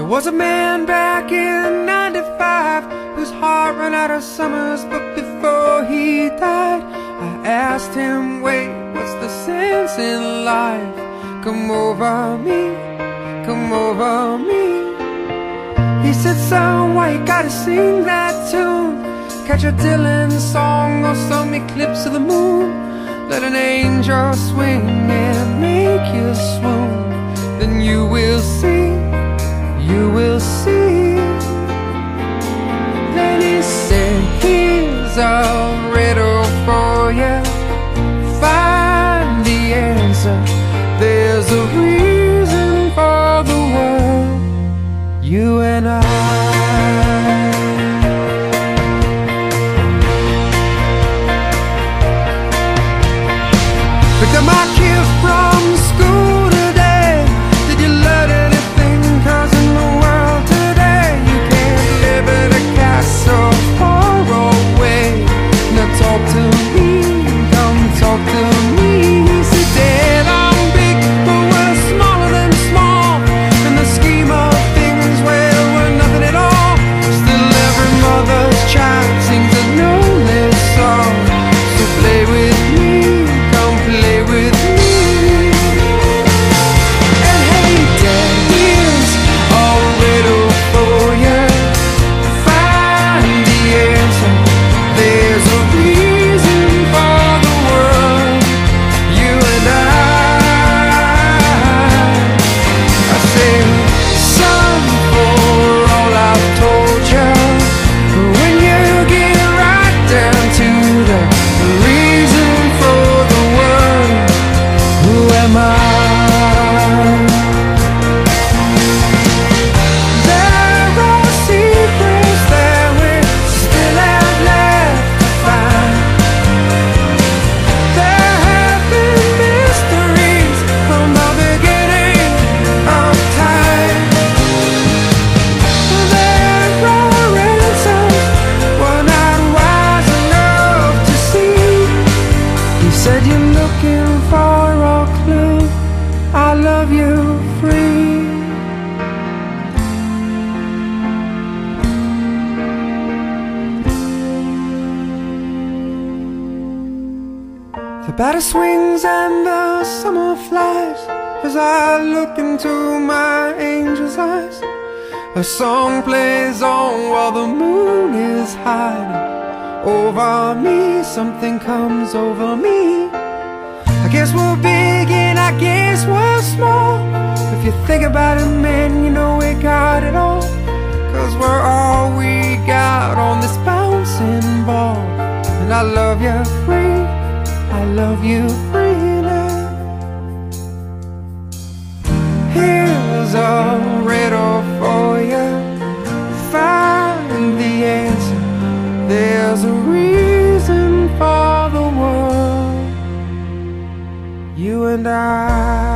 was a man back in '95 whose heart ran out of summers, but before he died, I asked him, wait, what's the sense in life? Come over me, come over me. He said, son, why you gotta sing that tune? Catch a Dylan song or some eclipse of the moon. Let an angel swing and make you swoon. Then you will see, you will see. Then he said, here's a riddle for you. Find the answer. There's a reason for the world, you and I. Picked up my kids from school today. Did you learn anything? 'Cause in the world today you can't live in a castle far away. Now talk to me, come talk to me. He said, Dad, I'm big, but we're smaller than small. In the scheme of things, well, we're nothing at all. Still every mother's child sings a no-less song. So play with me, come play with me. And hey, Dad, here's a riddle for you. Find the answer. There's a reason for the world, you and I said, son, for all I've told you, when you get right down to the reason for the world, who am I? There are secrets that we still have left to find. There have been mysteries from the beginning of time. There are answers we're not wise enough to see. You said you're looking for a clue. I love you free. The batter swings and the summer flies as I look into my angel's eyes. A song plays on while the moon is hiding over me. Something comes over me. I guess we're big and I guess we're small. If you think about it, man, you know we got it all. 'Cause we're all we got on this bouncing ball. And I love you free, I love you freely. Here's a riddle for you. Find the answer. There's a reason for the world, you and I.